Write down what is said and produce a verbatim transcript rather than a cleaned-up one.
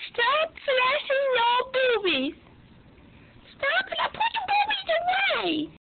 Stop flashing your boobies. Stop it. I put your boobies away.